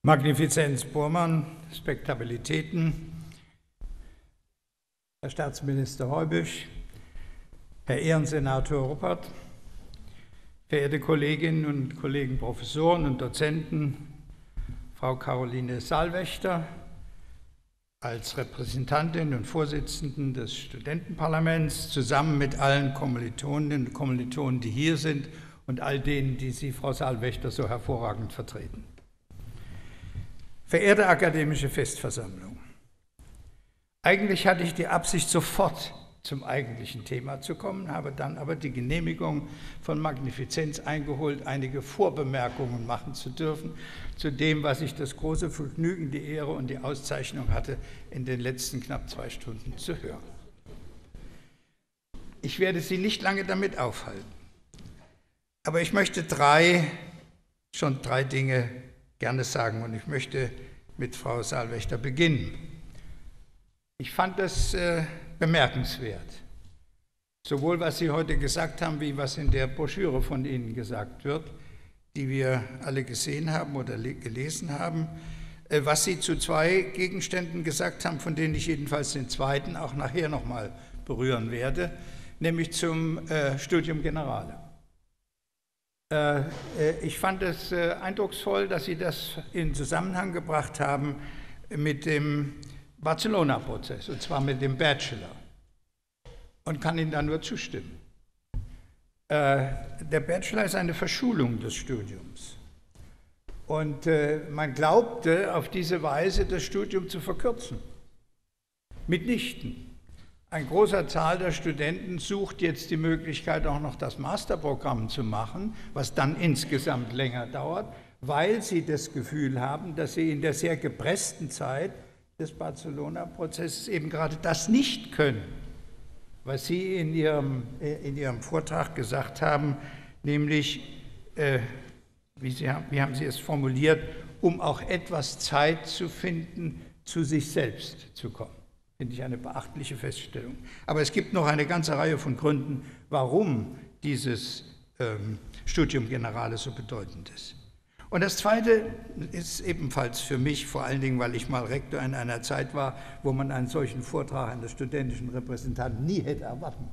Magnifizenz Bormann, Spektabilitäten, Herr Staatsminister Heubusch, Herr Ehrensenator Ruppert, verehrte Kolleginnen und Kollegen, Professoren und Dozenten, Frau Caroline Saalwächter, als Repräsentantin und Vorsitzenden des Studentenparlaments, zusammen mit allen Kommilitoninnen und Kommilitonen, die hier sind, und all denen, die Sie, Frau Saalwächter, so hervorragend vertreten. Verehrte akademische Festversammlung, eigentlich hatte ich die Absicht, sofort zum eigentlichen Thema zu kommen, habe dann aber die Genehmigung von Magnifizenz eingeholt, einige Vorbemerkungen machen zu dürfen zu dem, was ich das große Vergnügen, die Ehre und die Auszeichnung hatte, in den letzten knapp 2 Stunden zu hören. Ich werde Sie nicht lange damit aufhalten, aber ich möchte schon drei Dinge gerne sagen, und ich möchte mit Frau Saalwächter beginnen. Ich fand das bemerkenswert, sowohl was Sie heute gesagt haben, wie was in der Broschüre von Ihnen gesagt wird, die wir alle gesehen haben oder gelesen haben, was Sie zu 2 Gegenständen gesagt haben, von denen ich jedenfalls den zweiten auch nachher nochmal berühren werde, nämlich zum Studium Generale. Ich fand es eindrucksvoll, dass Sie das in Zusammenhang gebracht haben mit dem Barcelona-Prozess, und zwar mit dem Bachelor, und kann Ihnen da nur zustimmen. Der Bachelor ist eine Verschulung des Studiums, und man glaubte auf diese Weise das Studium zu verkürzen. Mitnichten. Ein großer Zahl der Studenten sucht jetzt die Möglichkeit, auch noch das Masterprogramm zu machen, was dann insgesamt länger dauert, weil sie das Gefühl haben, dass sie in der sehr gepressten Zeit des Barcelona-Prozesses eben gerade das nicht können, was Sie in Ihrem Vortrag gesagt haben, nämlich, wie haben Sie es formuliert, um auch etwas Zeit zu finden, zu sich selbst zu kommen. Finde ich eine beachtliche Feststellung. Aber es gibt noch eine ganze Reihe von Gründen, warum dieses Studium Generale so bedeutend ist. Und das Zweite ist ebenfalls für mich, vor allen Dingen, weil ich mal Rektor in einer Zeit war, wo man einen solchen Vortrag eines studentischen Repräsentanten nie hätte erwarten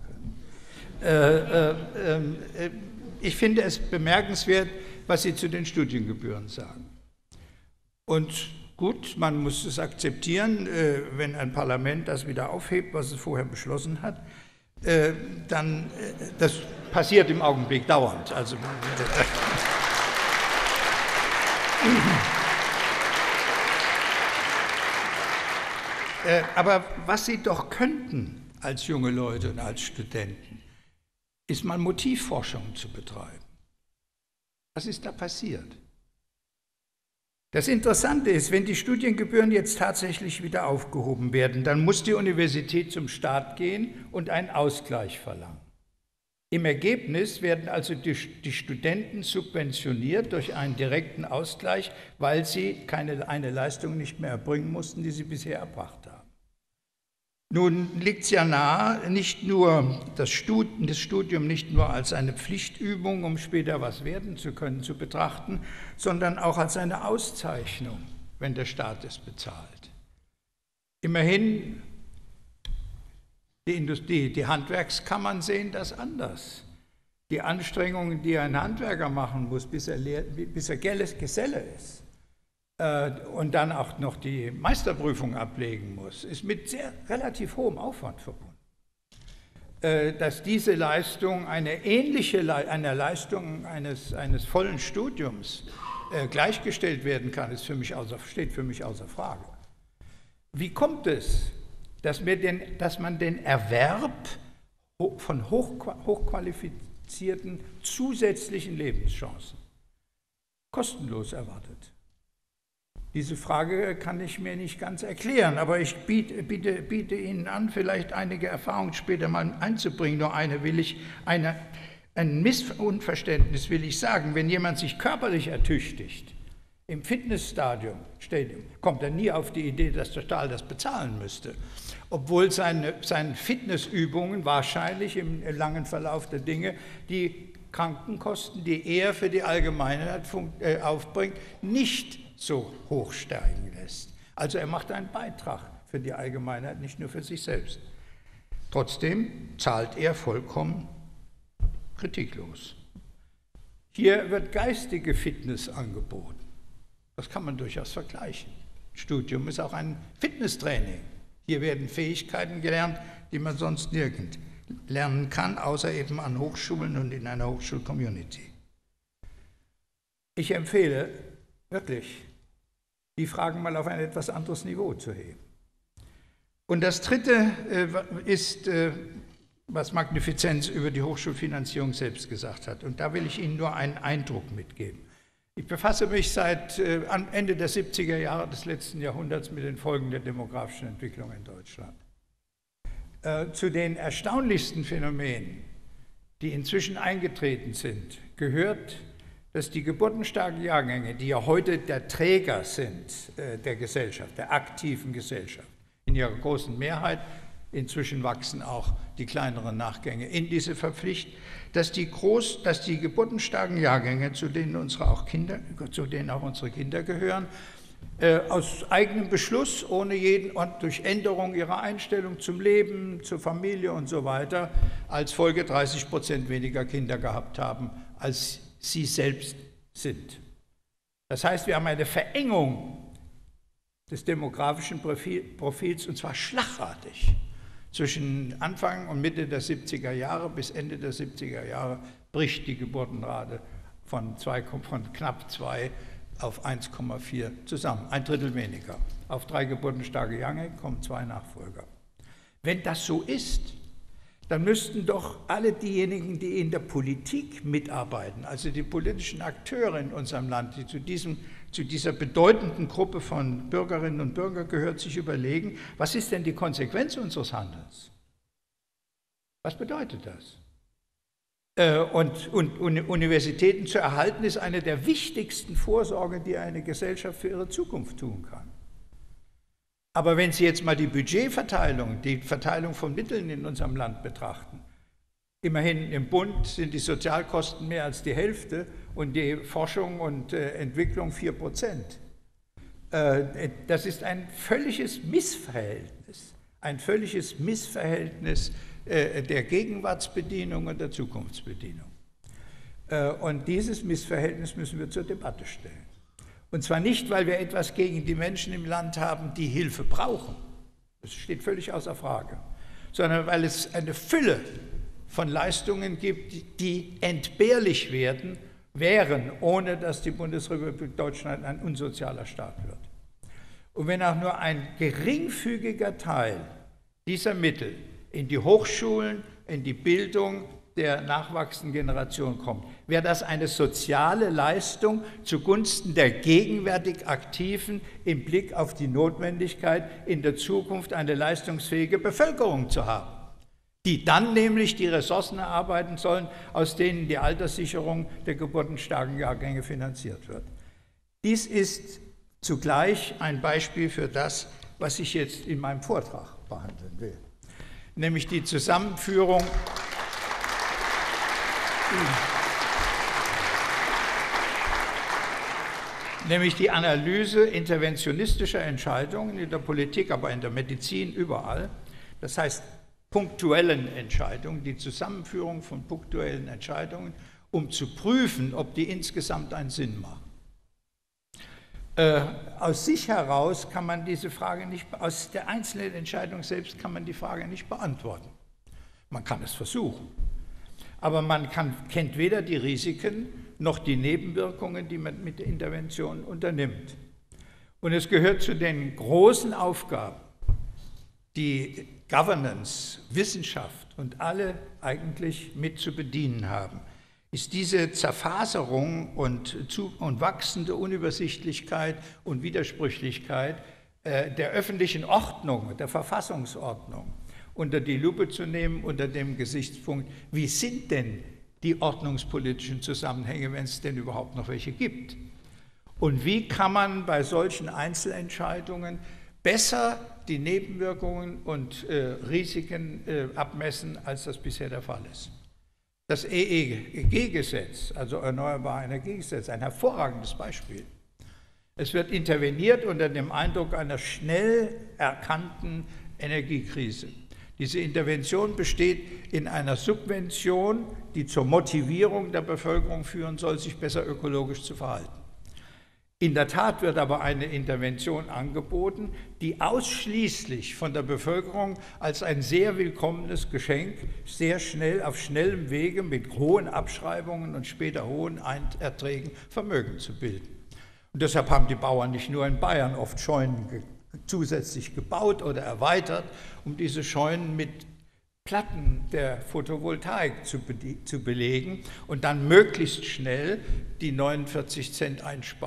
können. Ich finde es bemerkenswert, was Sie zu den Studiengebühren sagen. Und gut, man muss es akzeptieren, wenn ein Parlament das wieder aufhebt, was es vorher beschlossen hat, dann, das passiert im Augenblick dauernd. Also, aber was Sie doch könnten als junge Leute und als Studenten, ist mal Motivforschung zu betreiben. Was ist da passiert? Das Interessante ist, wenn die Studiengebühren jetzt tatsächlich wieder aufgehoben werden, dann muss die Universität zum Staat gehen und einen Ausgleich verlangen. Im Ergebnis werden also die Studenten subventioniert durch einen direkten Ausgleich, weil sie eine Leistung nicht mehr erbringen mussten, die sie bisher erbracht haben. Nun liegt es ja nahe, nicht nur das Studium nicht nur als eine Pflichtübung, um später was werden zu können, zu betrachten, sondern auch als eine Auszeichnung, wenn der Staat es bezahlt. Immerhin, die Handwerkskammern sehen das anders. Die Anstrengungen, die ein Handwerker machen muss, bis er Geselle ist und dann auch noch die Meisterprüfung ablegen muss, ist mit relativ hohem Aufwand verbunden. Dass diese Leistung einer Leistung eines vollen Studiums gleichgestellt werden kann, steht für mich außer Frage. Wie kommt es, dass man den Erwerb von hochqualifizierten zusätzlichen Lebenschancen kostenlos erwartet? Diese Frage kann ich mir nicht ganz erklären, aber ich biete Ihnen an, vielleicht einige Erfahrungen später mal einzubringen. Nur ein Missverständnis will ich sagen: Wenn jemand sich körperlich ertüchtigt, im Fitnessstadium, kommt er nie auf die Idee, dass der Staat das bezahlen müsste. Obwohl seine Fitnessübungen wahrscheinlich im langen Verlauf der Dinge die Krankenkosten, die er für die Allgemeinheit aufbringt, nicht so hoch steigen lässt. Also er macht einen Beitrag für die Allgemeinheit, nicht nur für sich selbst. Trotzdem zahlt er vollkommen kritiklos. Hier wird geistige Fitness angeboten. Das kann man durchaus vergleichen. Studium ist auch ein Fitnesstraining. Hier werden Fähigkeiten gelernt, die man sonst nirgend lernen kann, außer eben an Hochschulen und in einer Hochschulcommunity. Ich empfehle wirklich, die Fragen mal auf ein etwas anderes Niveau zu heben. Und das Dritte ist, was Magnificenz über die Hochschulfinanzierung selbst gesagt hat. Und da will ich Ihnen nur einen Eindruck mitgeben. Ich befasse mich seit Ende der 70er Jahre des letzten Jahrhunderts mit den Folgen der demografischen Entwicklung in Deutschland. Zu den erstaunlichsten Phänomenen, die inzwischen eingetreten sind, gehört, dass die geburtenstarken Jahrgänge, die ja heute der Träger sind der Gesellschaft, der aktiven Gesellschaft, in ihrer großen Mehrheit, inzwischen wachsen auch die kleineren Nachgänge in diese Verpflichtung, dass die geburtenstarken Jahrgänge, zu denen auch unsere Kinder gehören, aus eigenem Beschluss, ohne jeden und durch Änderung ihrer Einstellung zum Leben, zur Familie und so weiter, als Folge 30% weniger Kinder gehabt haben, als sie selbst sind. Das heißt, wir haben eine Verengung des demografischen Profils, und zwar schlagartig. Zwischen Anfang und Mitte der 70er Jahre bis Ende der 70er Jahre bricht die Geburtenrate von knapp 2 auf 1,4 zusammen, ein Drittel weniger. Auf 3 geburtenstarke Jahrgänge kommen 2 Nachfolger. Wenn das so ist, dann müssten doch alle diejenigen, die in der Politik mitarbeiten, also die politischen Akteure in unserem Land, die zu dieser bedeutenden Gruppe von Bürgerinnen und Bürgern gehört, sich überlegen, was ist denn die Konsequenz unseres Handelns? Was bedeutet das? Und Universitäten zu erhalten, ist eine der wichtigsten Vorsorgen, die eine Gesellschaft für ihre Zukunft tun kann. Aber wenn Sie jetzt mal die Budgetverteilung, die Verteilung von Mitteln in unserem Land betrachten, immerhin im Bund sind die Sozialkosten mehr als die Hälfte und die Forschung und Entwicklung 4%. Das ist ein völliges Missverhältnis der Gegenwartsbedienung und der Zukunftsbedienung. Und dieses Missverhältnis müssen wir zur Debatte stellen. Und zwar nicht, weil wir etwas gegen die Menschen im Land haben, die Hilfe brauchen. Das steht völlig außer Frage. Sondern weil es eine Fülle von Leistungen gibt, die entbehrlich wären, ohne dass die Bundesrepublik Deutschland ein unsozialer Staat wird. Und wenn auch nur ein geringfügiger Teil dieser Mittel in die Hochschulen, in die Bildung der nachwachsenden Generation kommt, wäre das eine soziale Leistung zugunsten der gegenwärtig Aktiven im Blick auf die Notwendigkeit, in der Zukunft eine leistungsfähige Bevölkerung zu haben, die dann nämlich die Ressourcen erarbeiten sollen, aus denen die Alterssicherung der geburtenstarken Jahrgänge finanziert wird. Dies ist zugleich ein Beispiel für das, was ich jetzt in meinem Vortrag behandeln will, nämlich die Zusammenführung nämlich die Analyse interventionistischer Entscheidungen in der Politik, aber in der Medizin überall, das heißt punktuellen Entscheidungen, die Zusammenführung von punktuellen Entscheidungen, um zu prüfen, ob die insgesamt einen Sinn machen. Aus sich heraus kann man diese Frage nicht, aus der einzelnen Entscheidung selbst kann man die Frage nicht beantworten. Man kann es versuchen. Aber man kennt weder die Risiken noch die Nebenwirkungen, die man mit der Intervention unternimmt. Und es gehört zu den großen Aufgaben, die Governance, Wissenschaft und alle eigentlich mit zu bedienen haben, ist diese Zerfaserung und wachsende Unübersichtlichkeit und Widersprüchlichkeit der öffentlichen Ordnung, der Verfassungsordnung unter die Lupe zu nehmen, unter dem Gesichtspunkt, wie sind denn die ordnungspolitischen Zusammenhänge, wenn es denn überhaupt noch welche gibt? Und wie kann man bei solchen Einzelentscheidungen besser die Nebenwirkungen und Risiken abmessen, als das bisher der Fall ist? Das EEG-Gesetz, also Erneuerbare Energiegesetz, ein hervorragendes Beispiel. Es wird interveniert unter dem Eindruck einer schnell erkannten Energiekrise. Diese Intervention besteht in einer Subvention, die zur Motivierung der Bevölkerung führen soll, sich besser ökologisch zu verhalten. In der Tat wird aber eine Intervention angeboten, die ausschließlich von der Bevölkerung als ein sehr willkommenes Geschenk sehr schnell auf schnellem Wege mit hohen Abschreibungen und später hohen Erträgen Vermögen zu bilden. Und deshalb haben die Bauern nicht nur in Bayern oft Scheunen zusätzlich gebaut oder erweitert, um diese Scheunen mit Platten der Photovoltaik zu belegen und dann möglichst schnell die 49 Cent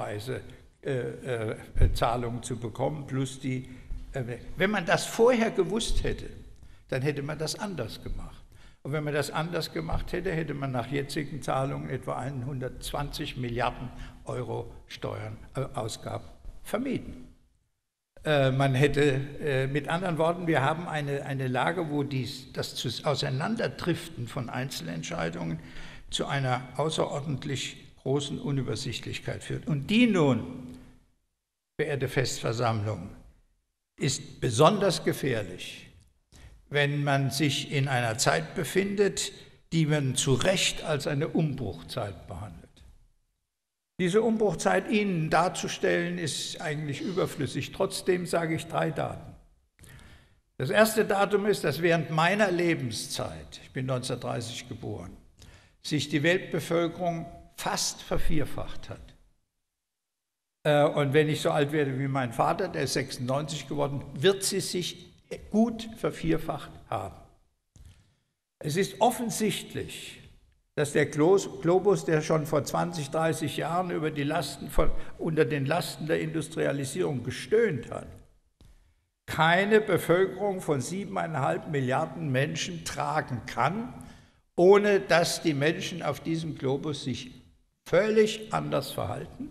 Einspeisezahlung zu bekommen, plus die. Wenn man das vorher gewusst hätte, dann hätte man das anders gemacht. Und wenn man das anders gemacht hätte, hätte man nach jetzigen Zahlungen etwa 120 Milliarden Euro Steuerausgaben vermieden. Man hätte, mit anderen Worten, wir haben eine Lage, wo das Auseinanderdriften von Einzelentscheidungen zu einer außerordentlich großen Unübersichtlichkeit führt. Und die nun, verehrte Festversammlung, ist besonders gefährlich, wenn man sich in einer Zeit befindet, die man zu Recht als eine Umbruchzeit behandelt. Diese Umbruchzeit Ihnen darzustellen, ist eigentlich überflüssig. Trotzdem sage ich 3 Daten. Das erste Datum ist, dass während meiner Lebenszeit, ich bin 1930 geboren, sich die Weltbevölkerung fast vervierfacht hat. Und wenn ich so alt werde wie mein Vater, der ist 96 geworden, wird sie sich gut vervierfacht haben. Es ist offensichtlich, dass der Globus, der schon vor 20, 30 Jahren unter den Lasten der Industrialisierung gestöhnt hat, keine Bevölkerung von 7,5 Milliarden Menschen tragen kann, ohne dass die Menschen auf diesem Globus sich völlig anders verhalten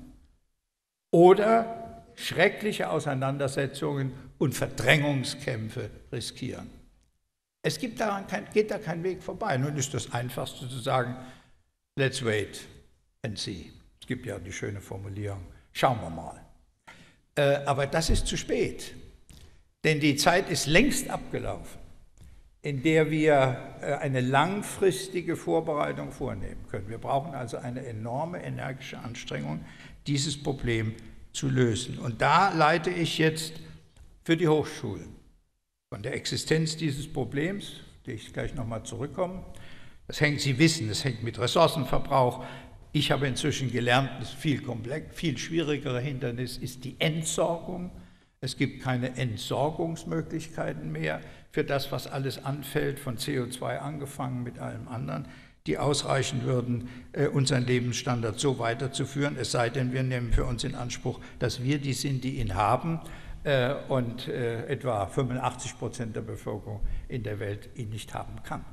oder schreckliche Auseinandersetzungen und Verdrängungskämpfe riskieren. Es geht da kein Weg vorbei. Nun ist das Einfachste zu sagen, let's wait and see. Es gibt ja die schöne Formulierung, schauen wir mal. Aber das ist zu spät, denn die Zeit ist längst abgelaufen, in der wir eine langfristige Vorbereitung vornehmen können. Wir brauchen also eine enorme energische Anstrengung, dieses Problem zu lösen. Und da leite ich jetzt für die Hochschulen von der Existenz dieses Problems, die ich gleich nochmal zurückkomme. Sie wissen, das hängt mit Ressourcenverbrauch. Ich habe inzwischen gelernt, das viel schwierigere Hindernis ist die Entsorgung. Es gibt keine Entsorgungsmöglichkeiten mehr für das, was alles anfällt, von CO2 angefangen mit allem anderen, die ausreichen würden, unseren Lebensstandard so weiterzuführen, es sei denn, wir nehmen für uns in Anspruch, dass wir die sind, die ihn haben, und etwa 85% der Bevölkerung in der Welt ihn nicht haben kann.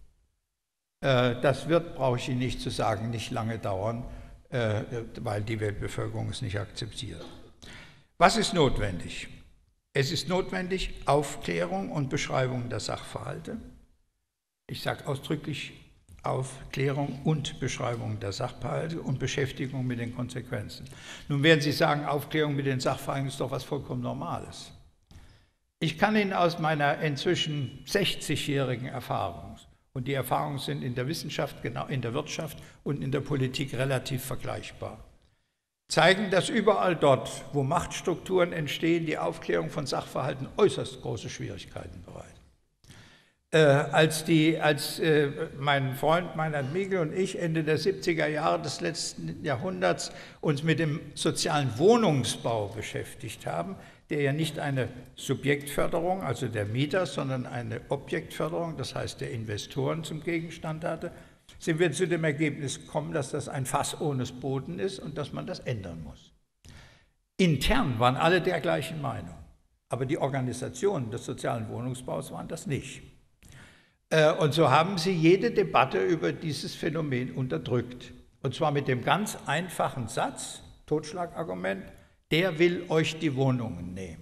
Das wird, brauche ich Ihnen nicht zu sagen, nicht lange dauern, weil die Weltbevölkerung es nicht akzeptiert. Was ist notwendig? Es ist notwendig Aufklärung und Beschreibung der Sachverhalte. Ich sage ausdrücklich Aufklärung und Beschreibung der Sachverhalte und Beschäftigung mit den Konsequenzen. Nun werden Sie sagen, Aufklärung mit den Sachverhalten ist doch was vollkommen Normales. Ich kann Ihnen aus meiner inzwischen 60-jährigen Erfahrung, und die Erfahrungen sind in der Wissenschaft, genau in der Wirtschaft und in der Politik relativ vergleichbar, zeigen, dass überall dort, wo Machtstrukturen entstehen, die Aufklärung von Sachverhalten äußerst große Schwierigkeiten bereitet. Als mein Freund Meinhard Miegel und ich Ende der 70er Jahre des letzten Jahrhunderts uns mit dem sozialen Wohnungsbau beschäftigt haben, der ja nicht eine Subjektförderung, also der Mieter, sondern eine Objektförderung, das heißt der Investoren zum Gegenstand hatte, sind wir zu dem Ergebnis gekommen, dass das ein Fass ohne Boden ist und dass man das ändern muss. Intern waren alle der gleichen Meinung, aber die Organisationen des sozialen Wohnungsbaus waren das nicht. Und so haben sie jede Debatte über dieses Phänomen unterdrückt. Und zwar mit dem ganz einfachen Satz, Totschlagargument, der will euch die Wohnungen nehmen.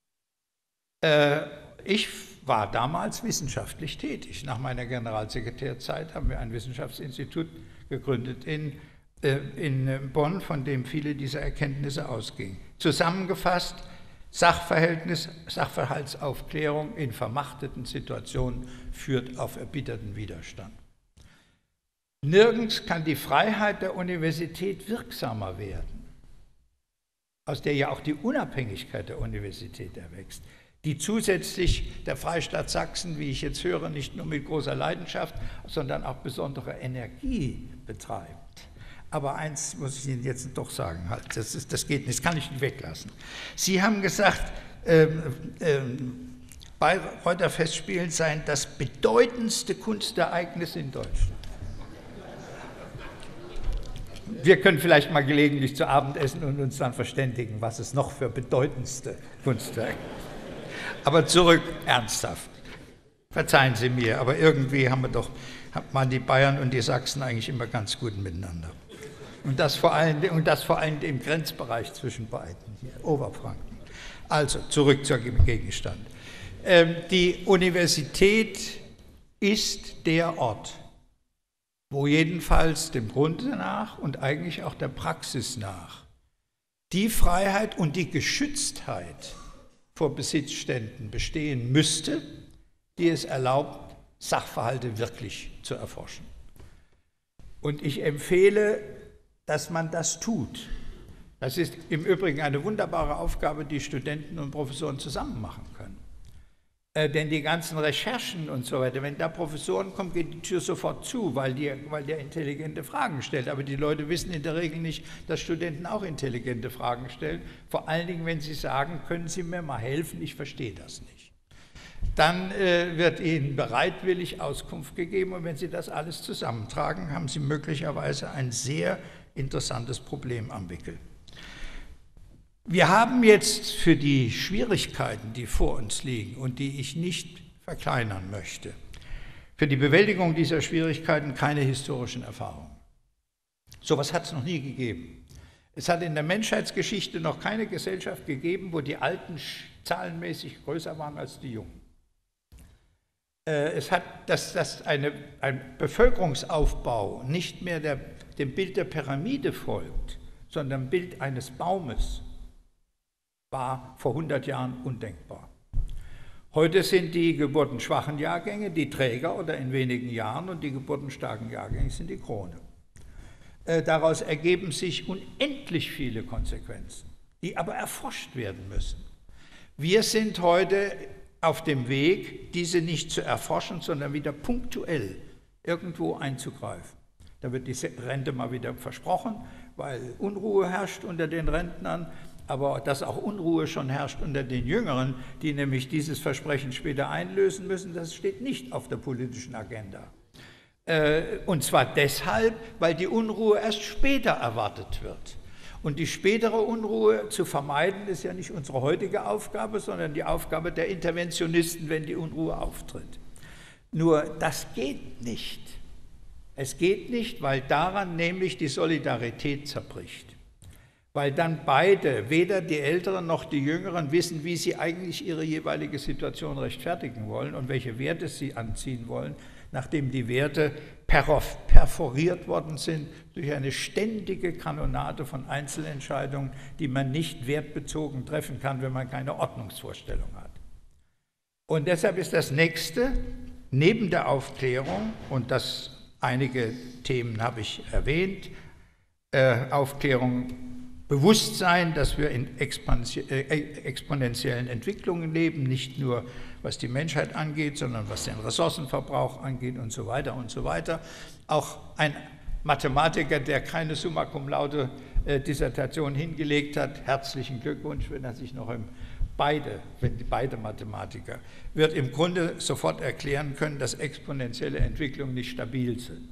Ich war damals wissenschaftlich tätig. Nach meiner Generalsekretärzeit haben wir ein Wissenschaftsinstitut gegründet in in Bonn, von dem viele dieser Erkenntnisse ausgingen. Zusammengefasst, Sachverhaltsaufklärung in vermachteten Situationen führt auf erbitterten Widerstand. Nirgends kann die Freiheit der Universität wirksamer werden, aus der ja auch die Unabhängigkeit der Universität erwächst, die zusätzlich der Freistaat Sachsen, wie ich jetzt höre, nicht nur mit großer Leidenschaft, sondern auch besondere Energie betreibt. Aber eins muss ich Ihnen jetzt doch sagen, halt, das geht nicht, das kann ich nicht weglassen. Sie haben gesagt, Bayreuther Festspiele seien das bedeutendste Kunstereignis in Deutschland. Wir können vielleicht mal gelegentlich zu Abend essen und uns dann verständigen, was es noch für bedeutendste Kunstwerke gibt. Aber zurück ernsthaft. Verzeihen Sie mir, aber irgendwie haben man die Bayern und die Sachsen eigentlich immer ganz gut miteinander. Und das vor allem im Grenzbereich zwischen beiden, hier, Oberfranken. Also, zurück zum Gegenstand. Die Universität ist der Ort, wo jedenfalls dem Grunde nach und eigentlich auch der Praxis nach die Freiheit und die Geschütztheit vor Besitzständen bestehen müsste, die es erlaubt, Sachverhalte wirklich zu erforschen. Und ich empfehle, dass man das tut. Das ist im Übrigen eine wunderbare Aufgabe, die Studenten und Professoren zusammen machen können. Denn die ganzen Recherchen und so weiter, wenn da Professoren kommen, geht die Tür sofort zu, weil der intelligente Fragen stellt. Aber die Leute wissen in der Regel nicht, dass Studenten auch intelligente Fragen stellen. Vor allen Dingen, wenn sie sagen, können Sie mir mal helfen, ich verstehe das nicht. Dann wird Ihnen bereitwillig Auskunft gegeben und wenn Sie das alles zusammentragen, haben Sie möglicherweise ein sehr interessantes Problem am Wickel. Wir haben jetzt für die Schwierigkeiten, die vor uns liegen und die ich nicht verkleinern möchte, für die Bewältigung dieser Schwierigkeiten keine historischen Erfahrungen. So etwas hat es noch nie gegeben. Es hat in der Menschheitsgeschichte noch keine Gesellschaft gegeben, wo die Alten zahlenmäßig größer waren als die Jungen. Es hat, dass ein Bevölkerungsaufbau nicht mehr dem Bild der Pyramide folgt, sondern dem Bild eines Baumes, war vor 100 Jahren undenkbar. Heute sind die geburtenschwachen Jahrgänge die Träger oder in wenigen Jahren und die geburtenstarken Jahrgänge sind die Krone. Daraus ergeben sich unendlich viele Konsequenzen, die aber erforscht werden müssen. Wir sind heute auf dem Weg, diese nicht zu erforschen, sondern wieder punktuell irgendwo einzugreifen. Da wird die Rente mal wieder versprochen, weil Unruhe herrscht unter den Rentnern, aber dass auch Unruhe schon herrscht unter den Jüngeren, die nämlich dieses Versprechen später einlösen müssen, das steht nicht auf der politischen Agenda. Und zwar deshalb, weil die Unruhe erst später erwartet wird. Und die spätere Unruhe zu vermeiden, ist ja nicht unsere heutige Aufgabe, sondern die Aufgabe der Interventionisten, wenn die Unruhe auftritt. Nur das geht nicht. Es geht nicht, weil daran nämlich die Solidarität zerbricht. Weil dann beide, weder die Älteren noch die Jüngeren, wissen, wie sie eigentlich ihre jeweilige Situation rechtfertigen wollen und welche Werte sie anziehen wollen, nachdem die Werte perforiert worden sind durch eine ständige Kanonade von Einzelentscheidungen, die man nicht wertbezogen treffen kann, wenn man keine Ordnungsvorstellung hat. Und deshalb ist das Nächste, neben der Aufklärung, und einige Themen habe ich erwähnt, Aufklärung, Bewusstsein, dass wir in exponentiellen Entwicklungen leben, nicht nur was die Menschheit angeht, sondern was den Ressourcenverbrauch angeht und so weiter und so weiter. Auch ein Mathematiker, der keine Summa Cum Laude Dissertation hingelegt hat, herzlichen Glückwunsch, wenn er sich noch beide Mathematiker, wird im Grunde sofort erklären können, dass exponentielle Entwicklungen nicht stabil sind.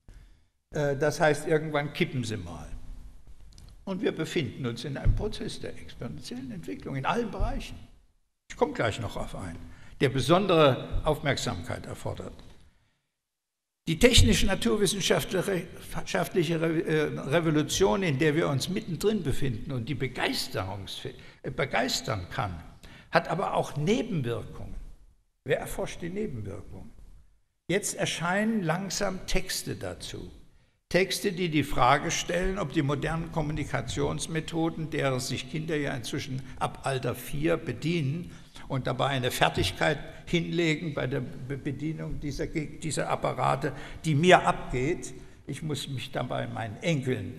Das heißt, irgendwann kippen sie mal. Und wir befinden uns in einem Prozess der exponentiellen Entwicklung in allen Bereichen. Ich komme gleich noch auf einen, der besondere Aufmerksamkeit erfordert. Die technisch-naturwissenschaftliche Revolution, in der wir uns mittendrin befinden und die begeistern kann, hat aber auch Nebenwirkungen. Wer erforscht die Nebenwirkungen? Jetzt erscheinen langsam Texte dazu, Texte, die die Frage stellen, ob die modernen Kommunikationsmethoden, derer sich Kinder ja inzwischen ab Alter 4 bedienen und dabei eine Fertigkeit hinlegen bei der Bedienung dieser Apparate, die mir abgeht. Ich muss mich dabei meinen Enkeln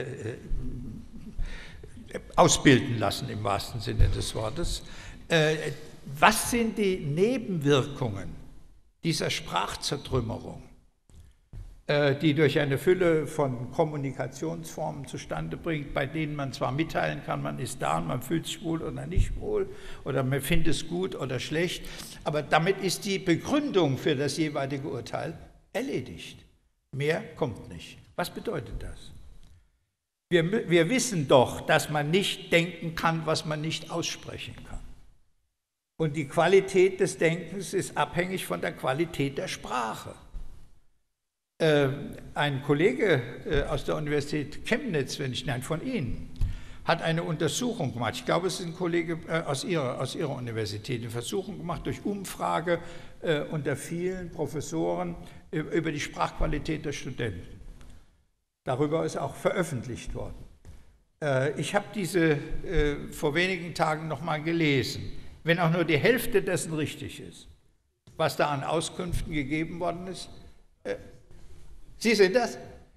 ausbilden lassen, im wahrsten Sinne des Wortes. Was sind die Nebenwirkungen dieser Sprachzertrümmerung, die durch eine Fülle von Kommunikationsformen zustande bringt, bei denen man zwar mitteilen kann, man ist da und man fühlt sich wohl oder nicht wohl oder man findet es gut oder schlecht, aber damit ist die Begründung für das jeweilige Urteil erledigt. Mehr kommt nicht. Was bedeutet das? Wir wissen doch, dass man nicht denken kann, was man nicht aussprechen kann. Und die Qualität des Denkens ist abhängig von der Qualität der Sprache. Ein Kollege aus der Universität Chemnitz, von Ihnen, hat eine Untersuchung gemacht. Ich glaube, es ist ein Kollege aus Ihrer Universität, eine Versuchung gemacht durch Umfrage unter vielen Professoren über die Sprachqualität der Studenten. Darüber ist auch veröffentlicht worden. Ich habe diese vor wenigen Tagen noch mal gelesen. Wenn auch nur die Hälfte dessen richtig ist, was da an Auskünften gegeben worden ist. Sie sehen das?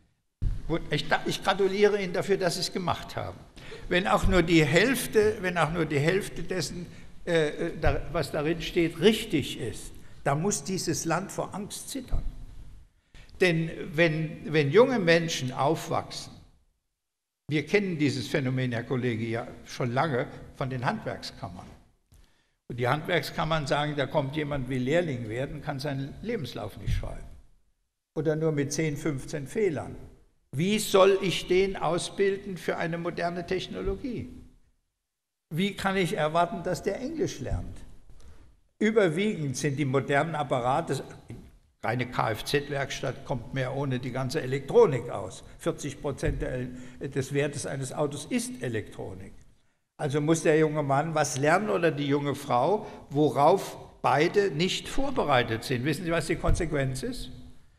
Ich gratuliere Ihnen dafür, dass Sie es gemacht haben. Wenn auch nur die Hälfte dessen, was darin steht, richtig ist, dann muss dieses Land vor Angst zittern. Denn wenn junge Menschen aufwachsen, wir kennen dieses Phänomen, Herr Kollege, ja schon lange von den Handwerkskammern. Und die Handwerkskammern sagen, da kommt jemand, will Lehrling werden, kann seinen Lebenslauf nicht schreiben. Oder nur mit 10, 15 Fehlern. Wie soll ich den ausbilden für eine moderne Technologie? Wie kann ich erwarten, dass der Englisch lernt? Überwiegend sind die modernen Apparate, eine Kfz-Werkstatt kommt mehr ohne die ganze Elektronik aus. 40% des Wertes eines Autos ist Elektronik. Also muss der junge Mann was lernen oder die junge Frau, worauf beide nicht vorbereitet sind. Wissen Sie, was die Konsequenz ist?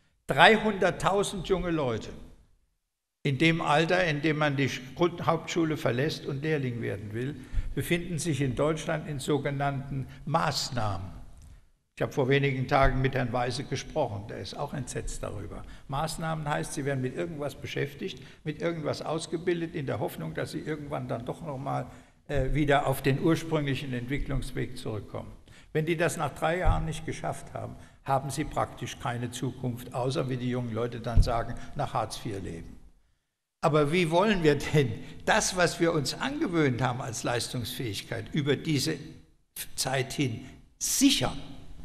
300.000 junge Leute in dem Alter, in dem man die Hauptschule verlässt und Lehrling werden will, befinden sich in Deutschland in sogenannten Maßnahmen. Ich habe vor wenigen Tagen mit Herrn Weise gesprochen, der ist auch entsetzt darüber. Maßnahmen heißt, sie werden mit irgendwas beschäftigt, mit irgendwas ausgebildet, in der Hoffnung, dass sie irgendwann dann doch nochmal wieder auf den ursprünglichen Entwicklungsweg zurückkommen. Wenn die das nach 3 Jahren nicht geschafft haben, haben sie praktisch keine Zukunft, außer, wie die jungen Leute dann sagen, nach Hartz IV leben. Aber wie wollen wir denn das, was wir uns angewöhnt haben als Leistungsfähigkeit, über diese Zeit hin sichern?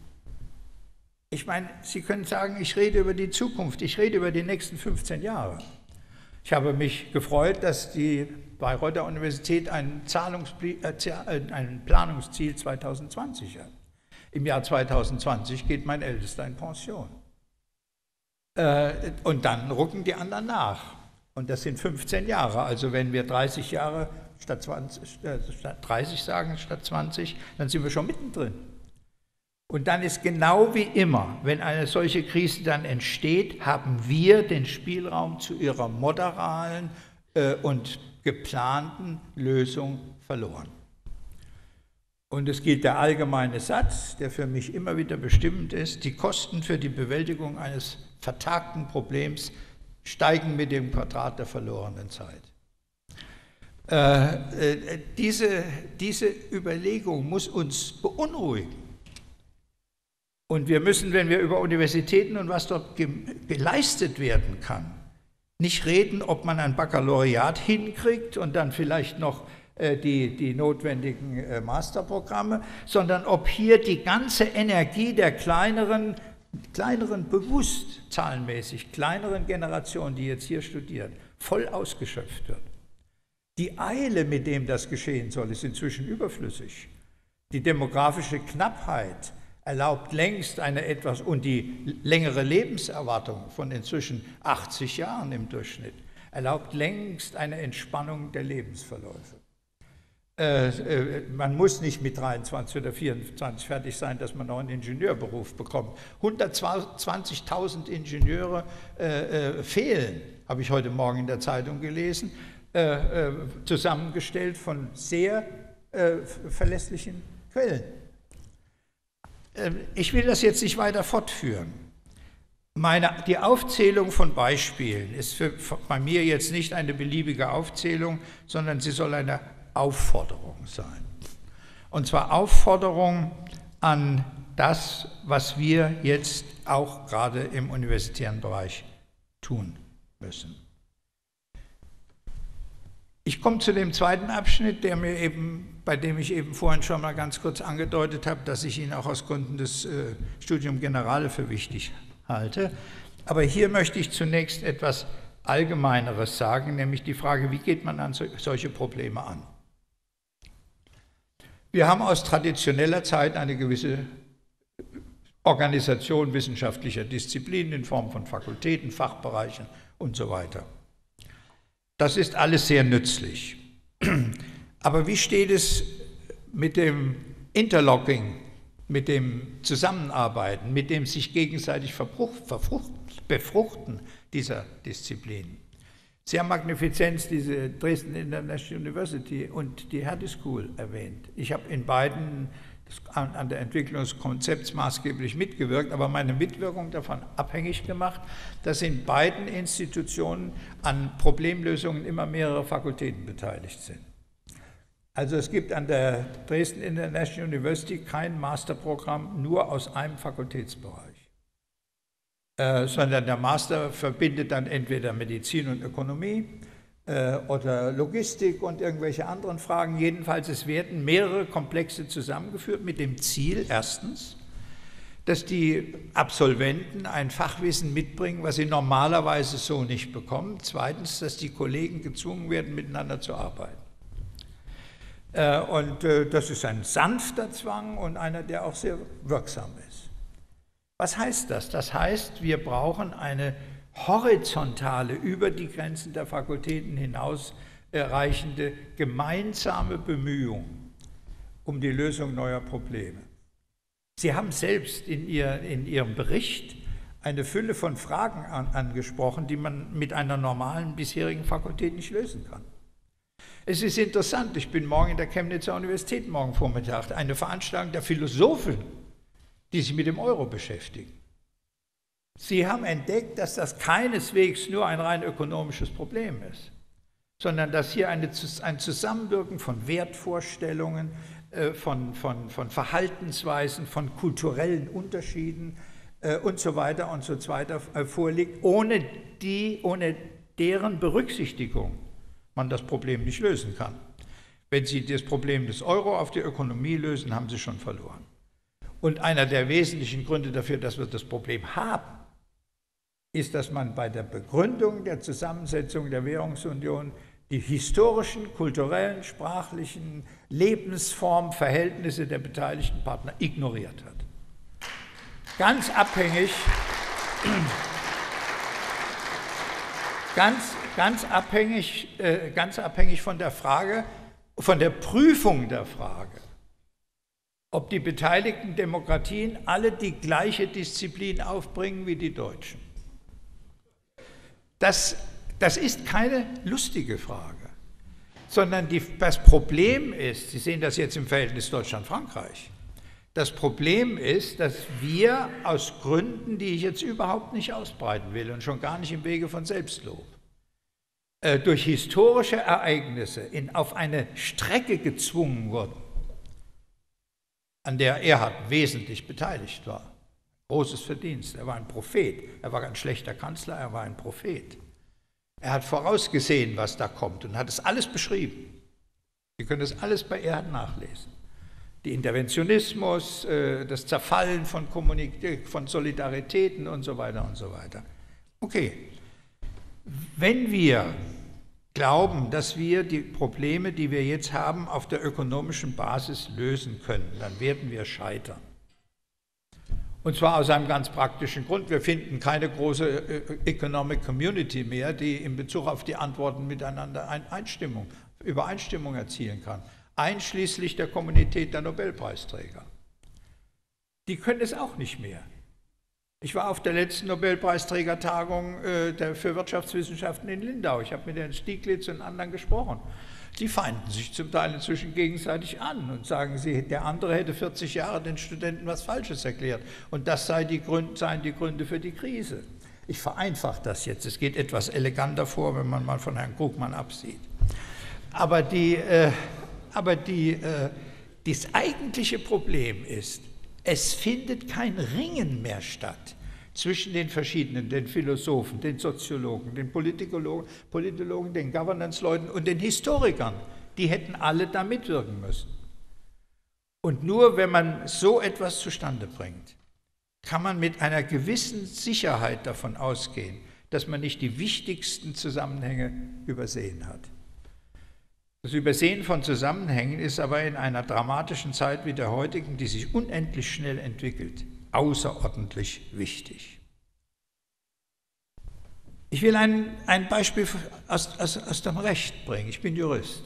Ich meine, Sie können sagen, ich rede über die Zukunft, ich rede über die nächsten 15 Jahre. Ich habe mich gefreut, dass die Bayreuther Universität ein Planungsziel 2020 hat. Im Jahr 2020 geht mein Ältester in Pension. Und dann rücken die anderen nach. Und das sind 15 Jahre. Also wenn wir 30 Jahre statt 30 sagen, statt 20, dann sind wir schon mittendrin. Und dann ist genau wie immer, wenn eine solche Krise dann entsteht, haben wir den Spielraum zu ihrer moderalen und geplanten Lösung verloren. Und es gilt der allgemeine Satz, der für mich immer wieder bestimmend ist: Die Kosten für die Bewältigung eines vertagten Problems steigen mit dem Quadrat der verlorenen Zeit. Diese Überlegung muss uns beunruhigen. Und wir müssen, wenn wir über Universitäten und was dort geleistet werden kann, nicht reden, ob man ein Baccalaureat hinkriegt und dann vielleicht noch die notwendigen Masterprogramme, sondern ob hier die ganze Energie der kleineren, bewusst zahlenmäßig kleineren Generation, die jetzt hier studiert, voll ausgeschöpft wird. Die Eile, mit dem das geschehen soll, ist inzwischen überflüssig. Die demografische Knappheit erlaubt längst und die längere Lebenserwartung von inzwischen 80 Jahren im Durchschnitt, erlaubt längst eine Entspannung der Lebensverläufe. Man muss nicht mit 23 oder 24 fertig sein, dass man noch einen Ingenieurberuf bekommt. 120.000 Ingenieure fehlen habe ich heute Morgen in der Zeitung gelesen, zusammengestellt von sehr verlässlichen Quellen. Ich will das jetzt nicht weiter fortführen. Die Aufzählung von Beispielen ist bei mir jetzt nicht eine beliebige Aufzählung, sondern sie soll eine Aufforderung sein. Und zwar Aufforderung an das, was wir jetzt auch gerade im universitären Bereich tun müssen. Ich komme zu dem zweiten Abschnitt, bei dem ich eben vorhin schon mal ganz kurz angedeutet habe, dass ich ihn auch aus Gründen des Studium Generale für wichtig halte. Aber hier möchte ich zunächst etwas Allgemeineres sagen, nämlich die Frage, wie geht man an solche Probleme an? Wir haben aus traditioneller Zeit eine gewisse Organisation wissenschaftlicher Disziplinen in Form von Fakultäten, Fachbereichen und so weiter. Das ist alles sehr nützlich. Aber wie steht es mit dem Interlocking, mit dem Zusammenarbeiten, mit dem sich gegenseitig befruchten dieser Disziplinen? Sehr magnifizenz diese Dresden International University und die Hertie School erwähnt. Ich habe in beiden an der Entwicklung des Konzepts maßgeblich mitgewirkt, aber meine Mitwirkung davon abhängig gemacht, dass in beiden Institutionen an Problemlösungen immer mehrere Fakultäten beteiligt sind. Also es gibt an der Dresden International University kein Masterprogramm nur aus einem Fakultätsbereich, sondern der Master verbindet dann entweder Medizin und Ökonomie oder Logistik und irgendwelche anderen Fragen. Jedenfalls, es werden mehrere Komplexe zusammengeführt mit dem Ziel, erstens, dass die Absolventen ein Fachwissen mitbringen, was sie normalerweise so nicht bekommen. Zweitens, dass die Kollegen gezwungen werden, miteinander zu arbeiten. Und das ist ein sanfter Zwang und einer, der auch sehr wirksam ist. Was heißt das? Das heißt, wir brauchen eine horizontale, über die Grenzen der Fakultäten hinaus reichende gemeinsame Bemühung um die Lösung neuer Probleme. Sie haben selbst in Ihrem Bericht eine Fülle von Fragen angesprochen, die man mit einer normalen bisherigen Fakultät nicht lösen kann. Es ist interessant, ich bin morgen in der Chemnitzer Universität, morgen Vormittag, eine Veranstaltung der Philosophen, die sich mit dem Euro beschäftigen. Sie haben entdeckt, dass das keineswegs nur ein rein ökonomisches Problem ist, sondern dass hier ein Zusammenwirken von Wertvorstellungen, von Verhaltensweisen, von kulturellen Unterschieden und so weiter vorliegt, ohne deren Berücksichtigung man das Problem nicht lösen kann. Wenn Sie das Problem des Euro auf die Ökonomie lösen, haben Sie schon verloren. Und einer der wesentlichen Gründe dafür, dass wir das Problem haben, ist, dass man bei der Begründung der Zusammensetzung der Währungsunion die historischen, kulturellen, sprachlichen Lebensformen, Verhältnisse der beteiligten Partner ignoriert hat. Ganz abhängig von der Frage, von der Prüfung der Frage, ob die beteiligten Demokratien alle die gleiche Disziplin aufbringen wie die Deutschen. Das ist keine lustige Frage, sondern das Problem ist, Sie sehen das jetzt im Verhältnis Deutschland-Frankreich, das Problem ist, dass wir aus Gründen, die ich jetzt überhaupt nicht ausbreiten will und schon gar nicht im Wege von Selbstlob, durch historische Ereignisse auf eine Strecke gezwungen wurden, an der Erhard wesentlich beteiligt war. Großes Verdienst. Er war ein Prophet. Er war ein schlechter Kanzler, er war ein Prophet. Er hat vorausgesehen, was da kommt und hat es alles beschrieben. Sie können das alles bei Erhard nachlesen. Die Interventionismus, das Zerfallen von Solidaritäten und so weiter und so weiter. Okay, wenn wir glauben, dass wir die Probleme, die wir jetzt haben, auf der ökonomischen Basis lösen können, dann werden wir scheitern. Und zwar aus einem ganz praktischen Grund. Wir finden keine große Economic Community mehr, die in Bezug auf die Antworten miteinander Übereinstimmung erzielen kann, einschließlich der Kommunität der Nobelpreisträger. Die können es auch nicht mehr. Ich war auf der letzten Nobelpreisträgertagung für Wirtschaftswissenschaften in Lindau. Ich habe mit Herrn Stieglitz und anderen gesprochen. Die feinden sich zum Teil inzwischen gegenseitig an und sagen, der andere hätte 40 Jahre den Studenten was Falsches erklärt und das seien die Gründe für die Krise. Ich vereinfache das jetzt, es geht etwas eleganter vor, wenn man mal von Herrn Krugman absieht. Aber das eigentliche Problem ist, es findet kein Ringen mehr statt zwischen den verschiedenen, den Philosophen, den Soziologen, den Politologen, den Governance-Leuten und den Historikern. Die hätten alle da mitwirken müssen. Und nur wenn man so etwas zustande bringt, kann man mit einer gewissen Sicherheit davon ausgehen, dass man nicht die wichtigsten Zusammenhänge übersehen hat. Das Übersehen von Zusammenhängen ist aber in einer dramatischen Zeit wie der heutigen, die sich unendlich schnell entwickelt, außerordentlich wichtig. Ich will ein Beispiel aus dem Recht bringen. Ich bin Jurist.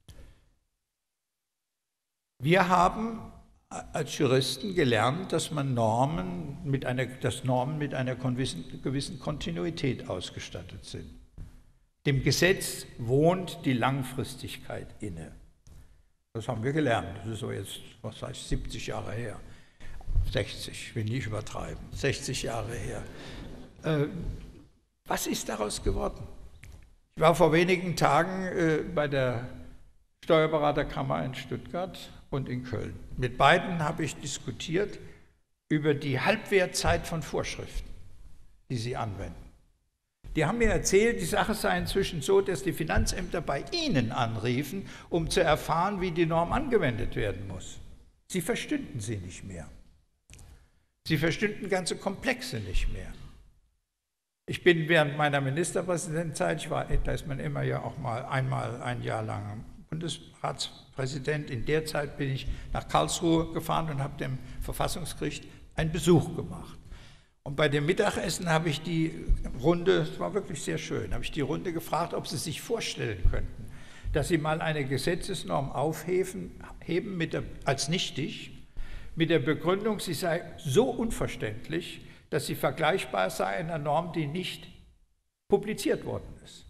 Wir haben als Juristen gelernt, dass Normen mit einer gewissen Kontinuität ausgestattet sind. Dem Gesetz wohnt die Langfristigkeit inne. Das haben wir gelernt. Das ist so jetzt, 70 Jahre her. 60, ich will nicht übertreiben. 60 Jahre her. Was ist daraus geworden? Ich war vor wenigen Tagen bei der Steuerberaterkammer in Stuttgart und in Köln. Mit beiden habe ich diskutiert über die Halbwertzeit von Vorschriften, die sie anwenden. Die haben mir erzählt, die Sache sei inzwischen so, dass die Finanzämter bei ihnen anriefen, um zu erfahren, wie die Norm angewendet werden muss. Sie verstünden sie nicht mehr. Sie verstünden ganze Komplexe nicht mehr. Ich bin während meiner Ministerpräsidentenzeit, da ist man immer ja auch mal ein Jahr lang Bundesratspräsident, in der Zeit bin ich nach Karlsruhe gefahren und habe dem Verfassungsgericht einen Besuch gemacht. Und bei dem Mittagessen habe ich die Runde, es war wirklich sehr schön, habe ich die Runde gefragt, ob sie sich vorstellen könnten, dass sie mal eine Gesetzesnorm aufheben als nichtig, mit der Begründung, sie sei so unverständlich, dass sie vergleichbar sei einer Norm, die nicht publiziert worden ist.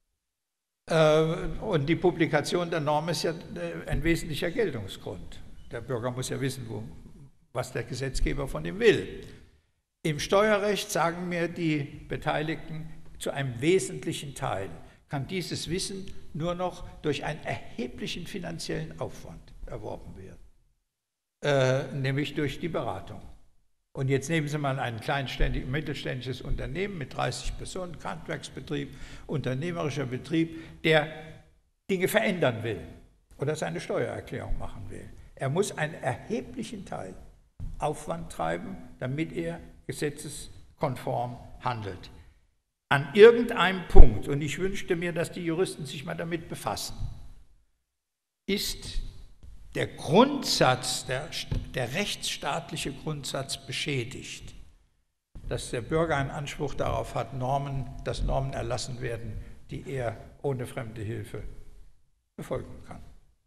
Und die Publikation der Norm ist ja ein wesentlicher Geltungsgrund. Der Bürger muss ja wissen, was der Gesetzgeber von ihm will. Im Steuerrecht sagen mir die Beteiligten, zu einem wesentlichen Teil kann dieses Wissen nur noch durch einen erheblichen finanziellen Aufwand erworben werden, nämlich durch die Beratung. Und jetzt nehmen Sie mal ein mittelständisches Unternehmen mit 30 Personen, Handwerksbetrieb, unternehmerischer Betrieb, der Dinge verändern will oder seine Steuererklärung machen will. Er muss einen erheblichen Teil Aufwand treiben, damit er gesetzeskonform handelt. An irgendeinem Punkt, und ich wünschte mir, dass die Juristen sich mal damit befassen, ist der Grundsatz, der rechtsstaatliche Grundsatz beschädigt, dass der Bürger einen Anspruch darauf hat, dass Normen erlassen werden, die er ohne fremde Hilfe befolgen kann.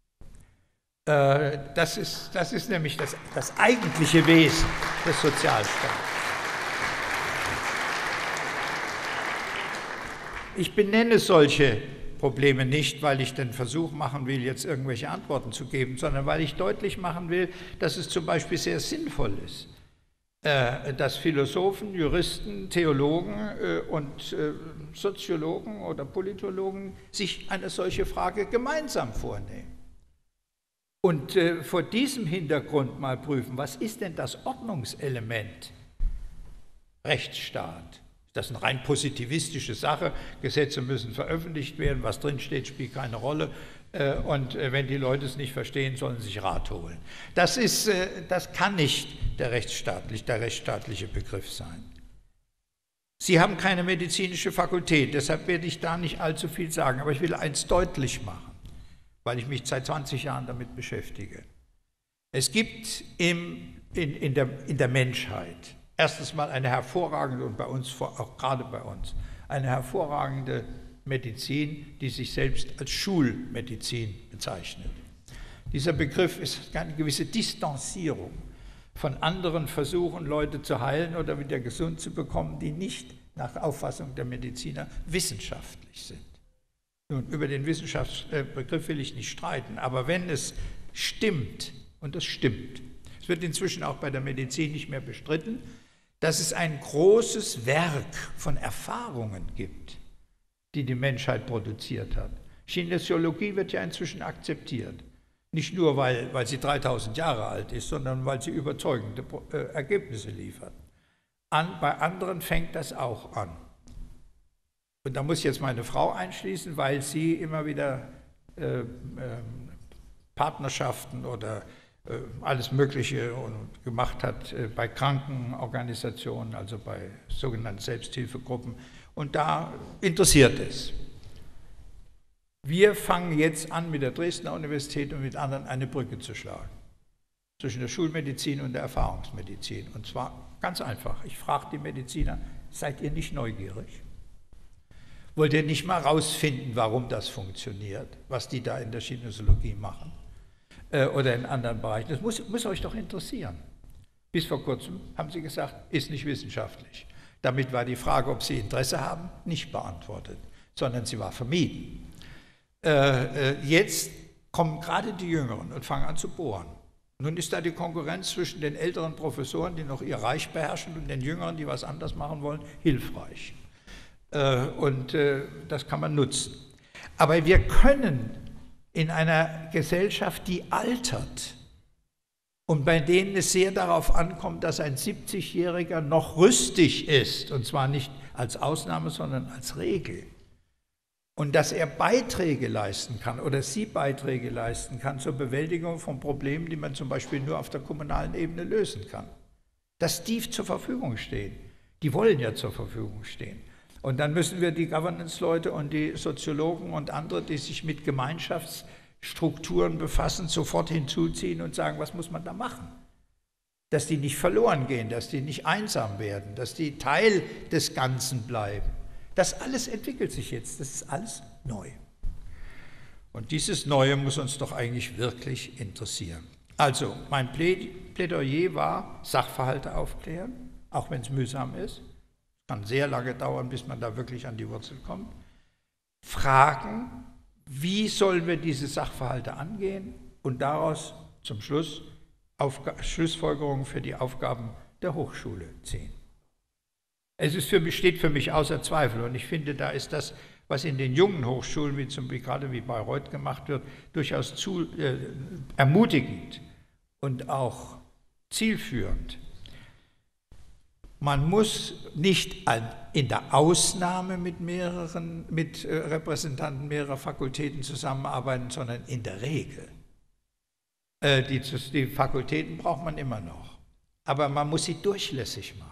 Das ist nämlich das eigentliche Wesen des Sozialstaats. Ich benenne solche Probleme nicht, weil ich den Versuch machen will, jetzt irgendwelche Antworten zu geben, sondern weil ich deutlich machen will, dass es zum Beispiel sehr sinnvoll ist, dass Philosophen, Juristen, Theologen und Soziologen oder Politologen sich eine solche Frage gemeinsam vornehmen. Und vor diesem Hintergrund mal prüfen, was ist denn das Ordnungselement Rechtsstaat? Ist das eine rein positivistische Sache? Gesetze müssen veröffentlicht werden, was drinsteht, spielt keine Rolle. Und wenn die Leute es nicht verstehen, sollen sie sich Rat holen. Das kann nicht der rechtsstaatliche Begriff sein. Sie haben keine medizinische Fakultät, deshalb werde ich da nicht allzu viel sagen, aber ich will eins deutlich machen, weil ich mich seit 20 Jahren damit beschäftige. Es gibt in der Menschheit erstens mal eine hervorragende, und auch gerade bei uns, eine hervorragende Medizin, die sich selbst als Schulmedizin bezeichnet. Dieser Begriff ist eine gewisse Distanzierung von anderen versuchen, Leute zu heilen oder wieder gesund zu bekommen, die nicht nach Auffassung der Mediziner wissenschaftlich sind. Nun, über den Wissenschaftsbegriff will ich nicht streiten, aber wenn es stimmt, und es stimmt, es wird inzwischen auch bei der Medizin nicht mehr bestritten, dass es ein großes Werk von Erfahrungen gibt, die die Menschheit produziert hat. Kinesiologie wird ja inzwischen akzeptiert. Nicht nur, weil sie 3000 Jahre alt ist, sondern weil sie überzeugende Ergebnisse liefert. Bei anderen fängt das auch an. Und da muss ich jetzt meine Frau einschließen, weil sie immer wieder Partnerschaften oder alles Mögliche gemacht hat bei Krankenorganisationen, also bei sogenannten Selbsthilfegruppen. Und da interessiert es. Wir fangen jetzt an, mit der Dresdner Universität und mit anderen eine Brücke zu schlagen zwischen der Schulmedizin und der Erfahrungsmedizin. Und zwar ganz einfach. Ich frage die Mediziner, seid ihr nicht neugierig? Wollt ihr nicht mal rausfinden, warum das funktioniert, was die da in der Kinesiologie machen oder in anderen Bereichen? Das muss euch doch interessieren. Bis vor kurzem haben sie gesagt, ist nicht wissenschaftlich. Damit war die Frage, ob sie Interesse haben, nicht beantwortet, sondern sie war vermieden. Jetzt kommen gerade die Jüngeren und fangen an zu bohren. Nun ist da die Konkurrenz zwischen den älteren Professoren, die noch ihr Reich beherrschen, und den Jüngeren, die was anders machen wollen, hilfreich. Und das kann man nutzen. Aber wir können in einer Gesellschaft, die altert und bei denen es sehr darauf ankommt, dass ein 70-Jähriger noch rüstig ist, und zwar nicht als Ausnahme, sondern als Regel, und dass er Beiträge leisten kann oder sie Beiträge leisten kann zur Bewältigung von Problemen, die man zum Beispiel nur auf der kommunalen Ebene lösen kann. Dass die zur Verfügung stehen. Die wollen ja zur Verfügung stehen. Und dann müssen wir die Governance-Leute und die Soziologen und andere, die sich mit Gemeinschaftsstrukturen befassen, sofort hinzuziehen und sagen, was muss man da machen? Dass die nicht verloren gehen, dass die nicht einsam werden, dass die Teil des Ganzen bleiben. Das alles entwickelt sich jetzt, das ist alles neu. Und dieses Neue muss uns doch eigentlich wirklich interessieren. Also, mein Plädoyer war, Sachverhalte aufklären, auch wenn es mühsam ist. Es kann sehr lange dauern, bis man da wirklich an die Wurzel kommt. Fragen, wie sollen wir diese Sachverhalte angehen und daraus zum Schluss Schlussfolgerungen für die Aufgaben der Hochschule ziehen. Es steht für mich außer Zweifel, und ich finde, da ist das, was in den jungen Hochschulen, gerade wie Bayreuth gemacht wird, durchaus ermutigend und auch zielführend. Man muss nicht in der Ausnahme mit Repräsentanten mehrerer Fakultäten zusammenarbeiten, sondern in der Regel. Die Fakultäten braucht man immer noch, aber man muss sie durchlässig machen.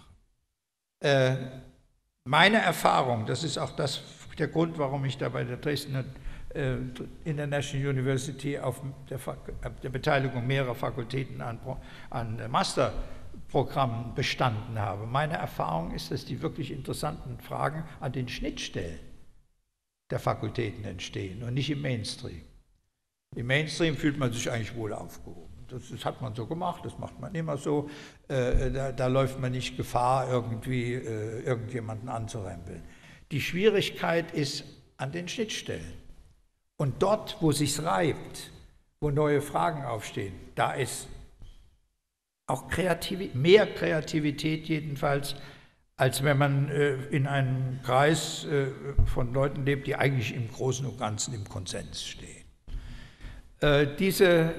Meine Erfahrung, das ist auch der Grund, warum ich da bei der Dresdner International University auf der Beteiligung mehrerer Fakultäten an Masterprogrammen bestanden habe. Meine Erfahrung ist, dass die wirklich interessanten Fragen an den Schnittstellen der Fakultäten entstehen und nicht im Mainstream. Im Mainstream fühlt man sich eigentlich wohl aufgehoben. Das hat man so gemacht, das macht man immer so. Da läuft man nicht Gefahr, irgendwie irgendjemanden anzurempeln. Die Schwierigkeit ist an den Schnittstellen. Und dort, wo sich's reibt, wo neue Fragen aufstehen, da ist auch mehr Kreativität jedenfalls, als wenn man in einem Kreis von Leuten lebt, die eigentlich im Großen und Ganzen im Konsens stehen. Diese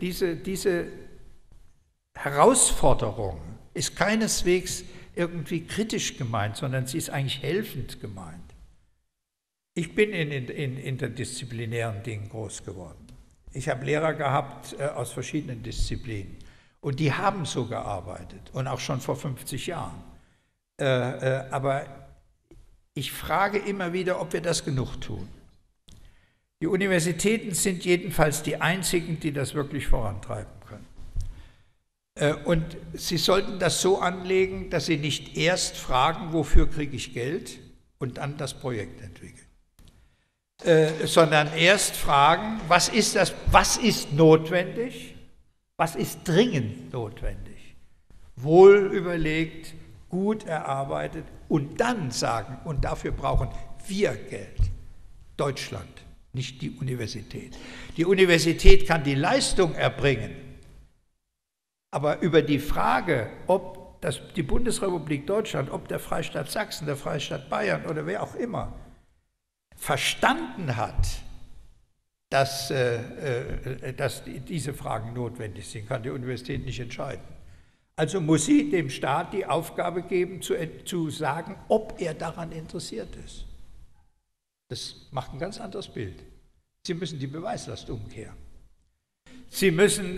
Herausforderung ist keineswegs irgendwie kritisch gemeint, sondern sie ist eigentlich helfend gemeint. Ich bin in interdisziplinären Dingen groß geworden. Ich habe Lehrer gehabt aus verschiedenen Disziplinen und die haben so gearbeitet und auch schon vor 50 Jahren. Aber ich frage immer wieder, ob wir das genug tun. Die Universitäten sind jedenfalls die einzigen, die das wirklich vorantreiben können. Und sie sollten das so anlegen, dass sie nicht erst fragen, wofür kriege ich Geld, und dann das Projekt entwickeln, sondern erst fragen, was ist notwendig, was ist dringend notwendig, wohl überlegt, gut erarbeitet und dann sagen, und dafür brauchen wir Geld, Deutschland, nicht die Universität. Die Universität kann die Leistung erbringen, aber über die Frage, ob die Bundesrepublik Deutschland, ob der Freistaat Sachsen, der Freistaat Bayern oder wer auch immer verstanden hat, dass diese Fragen notwendig sind, kann die Universität nicht entscheiden. Also muss sie dem Staat die Aufgabe geben, zu sagen, ob er daran interessiert ist. Das macht ein ganz anderes Bild. Sie müssen die Beweislast umkehren. Sie müssen,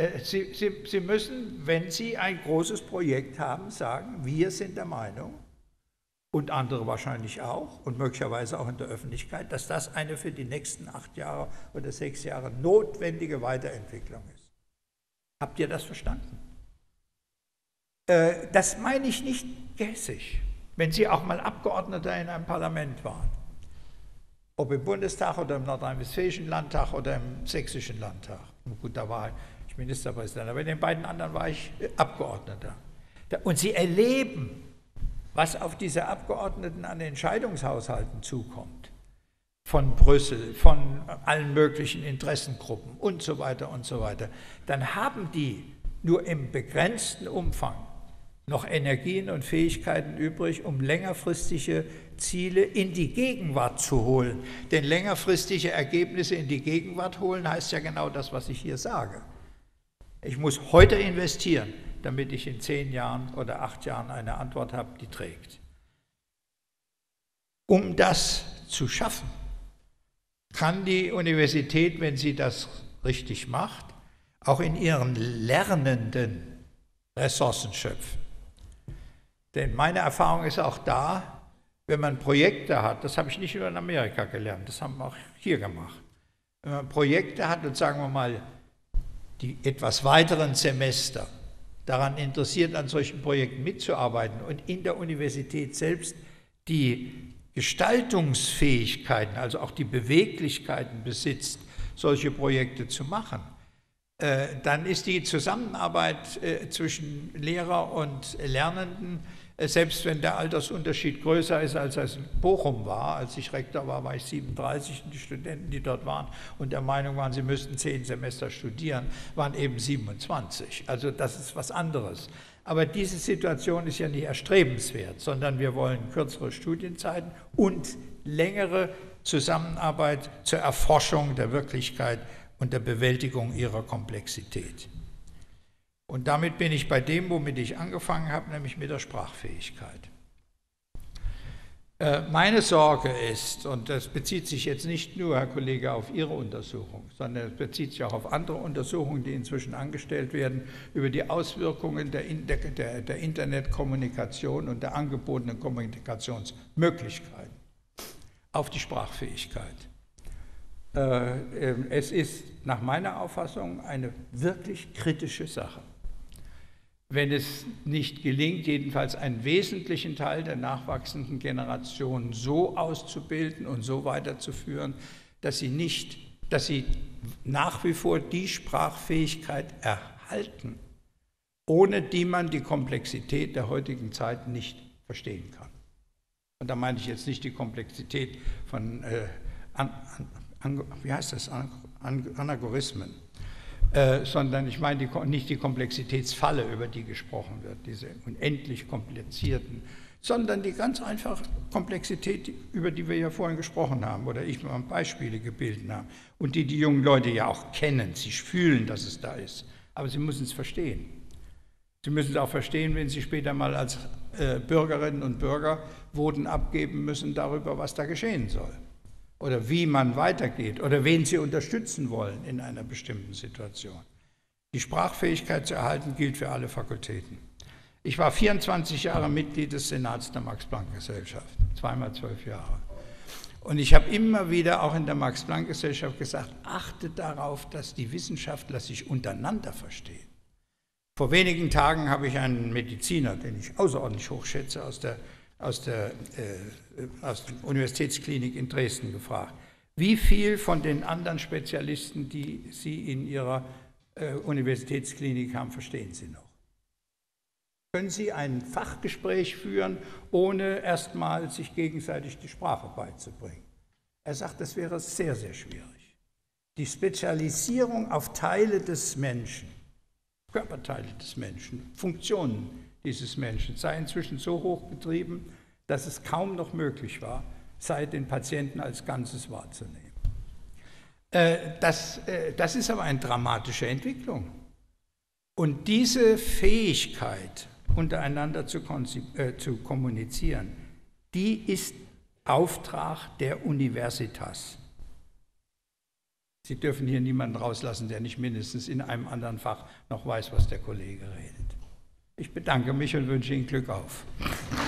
wenn Sie ein großes Projekt haben, sagen, wir sind der Meinung, und andere wahrscheinlich auch und möglicherweise auch in der Öffentlichkeit, dass das eine für die nächsten 8 Jahre oder 6 Jahre notwendige Weiterentwicklung ist. Habt ihr das verstanden? Das meine ich nicht gehässig, wenn Sie auch mal Abgeordneter in einem Parlament waren, ob im Bundestag oder im nordrhein-westfälischen Landtag oder im sächsischen Landtag. Gut, da war ich Ministerpräsident, aber in den beiden anderen war ich Abgeordneter. Und Sie erleben, was auf diese Abgeordneten an Entscheidungshaushalten zukommt, von Brüssel, von allen möglichen Interessengruppen und so weiter, dann haben die nur im begrenzten Umfang noch Energien und Fähigkeiten übrig, um längerfristige Ziele in die Gegenwart zu holen. Denn längerfristige Ergebnisse in die Gegenwart holen, heißt ja genau das, was ich hier sage. Ich muss heute investieren, damit ich in 10 Jahren oder 8 Jahren eine Antwort habe, die trägt. Um das zu schaffen, kann die Universität, wenn sie das richtig macht, auch in ihren Lernenden Ressourcen schöpfen. Denn meine Erfahrung ist auch da, wenn man Projekte hat, das habe ich nicht nur in Amerika gelernt, das haben wir auch hier gemacht, wenn man Projekte hat und sagen wir mal, die etwas weiteren Semester daran interessiert, an solchen Projekten mitzuarbeiten und in der Universität selbst die Gestaltungsfähigkeiten, also auch die Beweglichkeiten besitzt, solche Projekte zu machen, dann ist die Zusammenarbeit zwischen Lehrer und Lernenden, selbst wenn der Altersunterschied größer ist, als es in Bochum war, als ich Rektor war, war ich 37 und die Studenten, die dort waren und der Meinung waren, sie müssten 10 Semester studieren, waren eben 27. Also das ist was anderes. Aber diese Situation ist ja nicht erstrebenswert, sondern wir wollen kürzere Studienzeiten und längere Zusammenarbeit zur Erforschung der Wirklichkeit und der Bewältigung ihrer Komplexität. Und damit bin ich bei dem, womit ich angefangen habe, nämlich mit der Sprachfähigkeit. Meine Sorge ist, und das bezieht sich jetzt nicht nur, Herr Kollege, auf Ihre Untersuchung, sondern es bezieht sich auch auf andere Untersuchungen, die inzwischen angestellt werden, über die Auswirkungen der Internetkommunikation und der angebotenen Kommunikationsmöglichkeiten auf die Sprachfähigkeit. Es ist nach meiner Auffassung eine wirklich kritische Sache, wenn es nicht gelingt, jedenfalls einen wesentlichen Teil der nachwachsenden Generation so auszubilden und so weiterzuführen, dass sie nach wie vor die Sprachfähigkeit erhalten, ohne die man die Komplexität der heutigen Zeit nicht verstehen kann. Und da meine ich jetzt nicht die Komplexität von Anagorismen, sondern ich meine nicht die Komplexitätsfalle, über die gesprochen wird, diese unendlich komplizierten, sondern die ganz einfache Komplexität, über die wir ja vorhin gesprochen haben oder ich mal Beispiele gebildet habe und die jungen Leute ja auch kennen. Sie fühlen, dass es da ist, aber sie müssen es verstehen. Sie müssen es auch verstehen, wenn sie später mal als Bürgerinnen und Bürger Voten abgeben müssen darüber, was da geschehen soll. Oder wie man weitergeht oder wen sie unterstützen wollen in einer bestimmten Situation. Die Sprachfähigkeit zu erhalten gilt für alle Fakultäten. Ich war 24 Jahre Mitglied des Senats der Max-Planck-Gesellschaft, zweimal 12 Jahre. Und ich habe immer wieder auch in der Max-Planck-Gesellschaft gesagt, achtet darauf, dass die Wissenschaftler sich untereinander verstehen. Vor wenigen Tagen habe ich einen Mediziner, den ich außerordentlich hochschätze, aus der Universitätsklinik in Dresden gefragt, wie viel von den anderen Spezialisten, die Sie in Ihrer Universitätsklinik haben, verstehen Sie noch? Können Sie ein Fachgespräch führen, ohne erstmal sich gegenseitig die Sprache beizubringen? Er sagt, das wäre sehr, sehr schwierig. Die Spezialisierung auf Teile des Menschen, Körperteile des Menschen, Funktionen dieses Menschen sei inzwischen so hoch getrieben, dass es kaum noch möglich war, den Patienten als Ganzes wahrzunehmen. Das ist aber eine dramatische Entwicklung. Und diese Fähigkeit, untereinander zu kommunizieren, die ist Auftrag der Universitas. Sie dürfen hier niemanden rauslassen, der nicht mindestens in einem anderen Fach noch weiß, was der Kollege redet. Ich bedanke mich und wünsche Ihnen Glück auf.